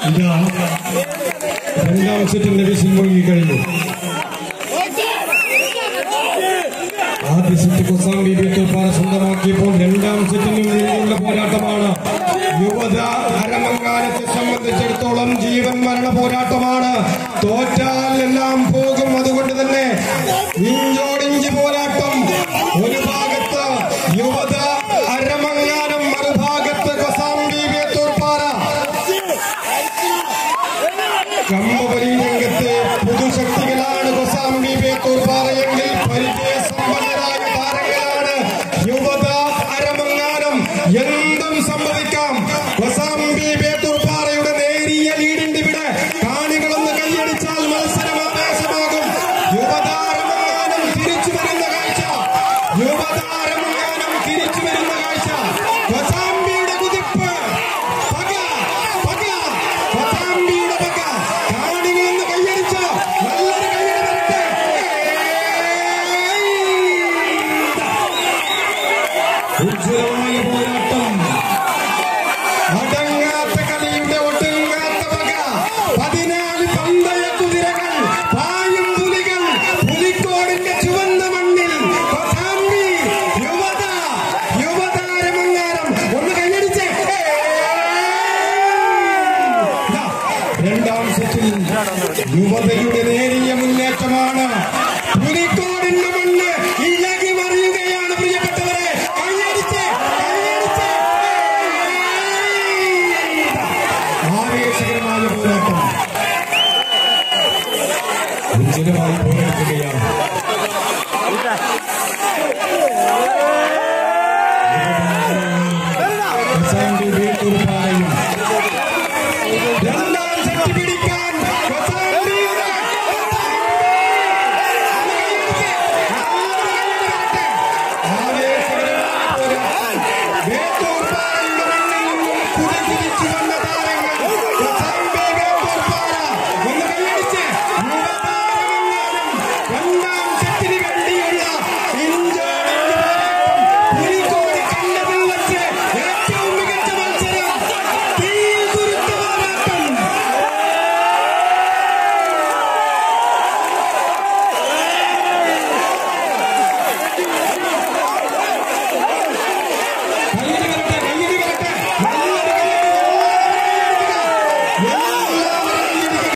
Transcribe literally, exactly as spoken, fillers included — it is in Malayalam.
രണ്ടാം സെറ്റിന്റെ വിസിൽ മുഴുകി കഴിഞ്ഞു. ആദ്യ സെറ്റ് കൊസാംബി ബേത്തൂർപ്പാറ സ്വന്തമാക്കിയപ്പോൾ രണ്ടാം സെറ്റിനും വേണ്ടിയുള്ള പോരാട്ടമാണ്. യുവത അരമങ്ങാനത്തെ സംബന്ധിച്ചിടത്തോളം ജീവൻ മരണ പോരാട്ടമാണ്. തോറ്റാൽ എല്ലാം പോകും. അതുകൊണ്ട് തന്നെ ഇഞ്ചോടിഞ്ച് പോരാട്ടം. ഒരു ഭാഗത്ത് യുവത അരമങ്ങാനം, മറുഭാഗത്ത് കൊസാംബി ബേത്തൂർപ്പാറ. കമ്പവലി രംഗത്തെ പുതുശക്തികളാണ് കൊസാംബി ബേത്തൂർപ്പാറയെങ്കിൽ പരിചയസമ്പന്നരായ താരങ്ങളാണ് യുവത അരമങ്ങാനം. എന്തും സംഭവിക്കാം. കൊസാംബി ബേത്തൂർപ്പാറയുടെ നേരിയ ലീഡിന്റെ ഇവിടെ കാണികളൊന്ന് കൈയടിച്ചാൽ മത്സരം ആവേശമാകും. യുവത അരമങ്ങാനം തിരിച്ചു വരുന്ന കാഴ്ച, യുവത അരമങ്ങാനം തിരിച്ചു വരുന്ന കാഴ്ച. കൊസാംബിയുടെ കുതിപ്പ്, പക പക, കൊസാംബിയുടെ പക. കാണികളൊന്ന് കൈയടിച്ചോ, നല്ലൊരു കൈയടി വരട്ടെ. ഉജ്ജ്വലമായ പോരാട്ടം, അടങ്ങാത്ത കളിയുടെ ഒടുങ്ങാത്ത വക. പതിനാല് പന്തയ കുതിരകൾ, പായും പുലികൾ, പുലിക്കോടിന്റെ ചുവന്ന മണ്ണിൽ കൊസാംബി യുവത, യുവത അരമങ്ങാനം. ഒന്ന് കൈയടിച്ചേ. രണ്ടാം സെറ്റിൽ യുവതയുടെ